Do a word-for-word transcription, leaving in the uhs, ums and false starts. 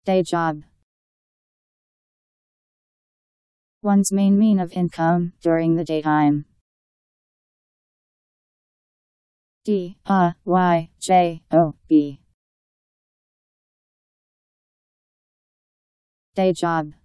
Day job. One's main mean of income during the daytime. D A Y J O B. Day job.